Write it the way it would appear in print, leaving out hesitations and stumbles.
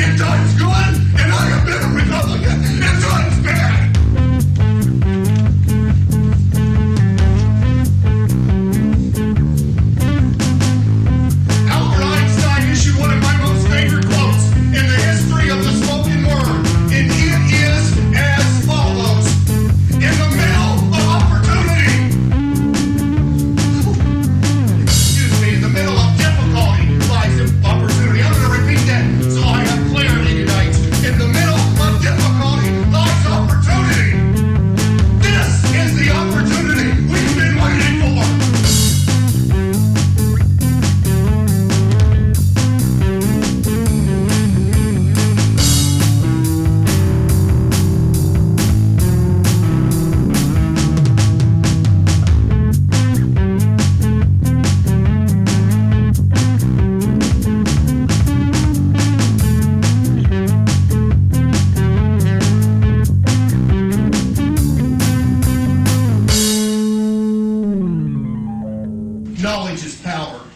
In times good, and I have been a Republican in times bad. Albert Einstein issued one of my most favorite quotes in the history of the spoken word, and it is as follows: in the middle of opportunity, excuse me, in the middle of difficulty lies opportunity. I'm going to repeat that so I have clarity tonight. In the middle of difficulty lies opportunity. This is the opportunity we've been waiting for. Knowledge is power.